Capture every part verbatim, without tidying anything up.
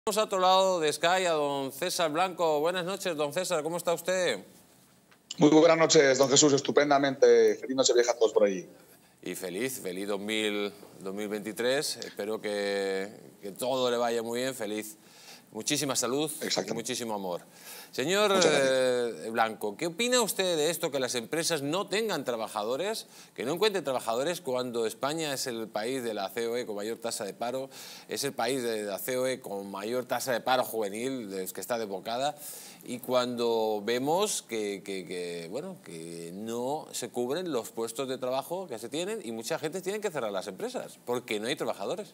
Tenemos a otro lado de Sky a don César Blanco. Buenas noches, don César, ¿cómo está usted? Muy buenas noches, don Jesús, estupendamente. Feliz noche vieja a todos por allí. Y feliz, feliz dos mil veintitrés. Espero que, que todo le vaya muy bien, feliz. Muchísima salud y muchísimo amor. Señor eh, Blanco, ¿qué opina usted de esto, que las empresas no tengan trabajadores, que no encuentren trabajadores cuando España es el país de la C O E con mayor tasa de paro, es el país de la C O E con mayor tasa de paro juvenil, que está desbocada, y cuando vemos que, que, que, bueno, que no se cubren los puestos de trabajo que se tienen y mucha gente tiene que cerrar las empresas porque no hay trabajadores?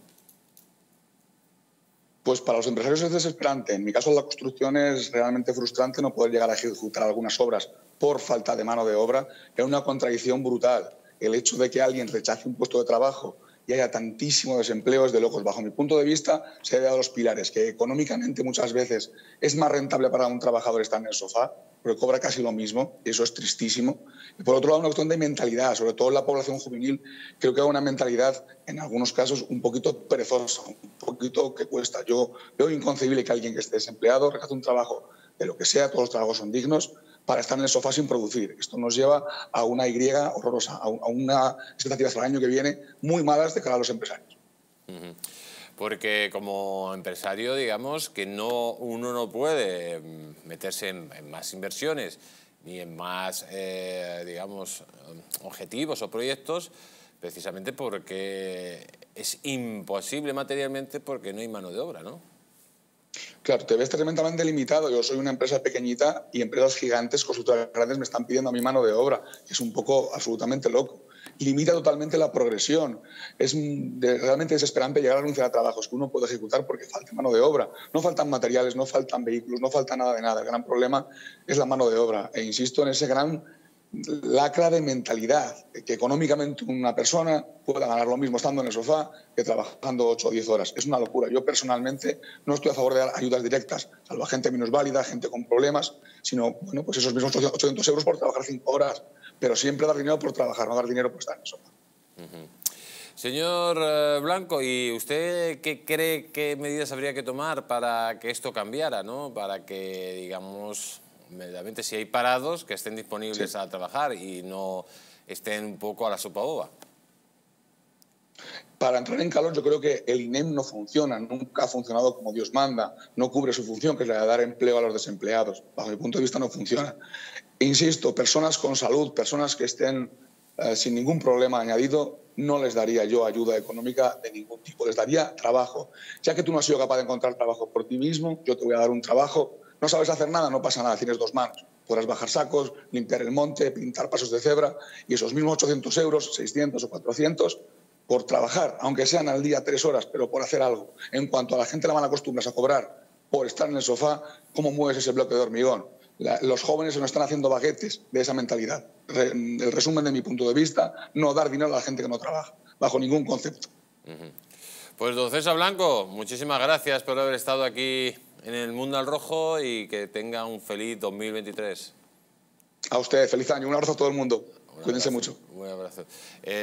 Pues para los empresarios es desesperante. En mi caso, la construcción es realmente frustrante no poder llegar a ejecutar algunas obras por falta de mano de obra. Es una contradicción brutal. El hecho de que alguien rechace un puesto de trabajo y haya tantísimo desempleo es de locos. Bajo mi punto de vista, se debe a los pilares, que económicamente muchas veces es más rentable para un trabajador estar en el sofá, porque cobra casi lo mismo, y eso es tristísimo. Y por otro lado, una cuestión de mentalidad, sobre todo en la población juvenil, creo que hay una mentalidad, en algunos casos, un poquito perezosa, un poquito que cuesta. Yo veo inconcebible que alguien que esté desempleado rechace un trabajo de lo que sea, todos los trabajos son dignos, para estar en el sofá sin producir. Esto nos lleva a una Y horrorosa, a una expectativas para el año que viene muy malas de cara a los empresarios. Uh-huh. Porque como empresario, digamos, que no, uno no puede meterse en, en más inversiones ni en más, eh, digamos, objetivos o proyectos, precisamente porque es imposible materialmente porque no hay mano de obra, ¿no? Claro, te ves tremendamente limitado. Yo soy una empresa pequeñita y empresas gigantes, constructoras grandes, me están pidiendo a mi mano de obra. Es un poco absolutamente loco. Limita totalmente la progresión. Es de, realmente desesperante llegar a renunciar a trabajos que uno puede ejecutar porque falta mano de obra. No faltan materiales, no faltan vehículos, no falta nada de nada. El gran problema es la mano de obra. E insisto en ese gran lacra de mentalidad, que económicamente una persona pueda ganar lo mismo estando en el sofá que trabajando ocho o diez horas. Es una locura. Yo personalmente no estoy a favor de dar ayudas directas, salvo a gente minusválida, gente con problemas, sino bueno, pues esos mismos ochocientos euros por trabajar cinco horas, pero siempre dar dinero por trabajar, no dar dinero por estar en el sofá. Uh-huh. Señor Blanco, ¿y usted qué cree, qué medidas habría que tomar para que esto cambiara, ¿no? Para que, digamos, inmediatamente, si hay parados, que estén disponibles sí. a trabajar y no estén un poco a la sopa boba? Para entrar en calor, yo creo que el I N E M no funciona, nunca ha funcionado como Dios manda, no cubre su función, que es la de dar empleo a los desempleados. Bajo mi punto de vista no funciona. E insisto, personas con salud, personas que estén eh, sin ningún problema añadido, no les daría yo ayuda económica de ningún tipo, les daría trabajo. Ya que tú no has sido capaz de encontrar trabajo por ti mismo, yo te voy a dar un trabajo. No sabes hacer nada, no pasa nada, tienes dos manos. Podrás bajar sacos, limpiar el monte, pintar pasos de cebra, y esos mismos ochocientos euros, seiscientos o cuatrocientos, por trabajar, aunque sean al día tres horas, pero por hacer algo. En cuanto a la gente la mala costumbre a cobrar por estar en el sofá, ¿cómo mueves ese bloque de hormigón? La, los jóvenes se nos están haciendo baguetes de esa mentalidad. Re, el resumen de mi punto de vista, no dar dinero a la gente que no trabaja, bajo ningún concepto. Uh-huh. Pues don César Blanco, muchísimas gracias por haber estado aquí en El Mundo al Rojo y que tenga un feliz dos mil veintitrés. A usted, feliz año. Un abrazo a todo el mundo. Un Cuídense abrazo, mucho. Un abrazo. Eh...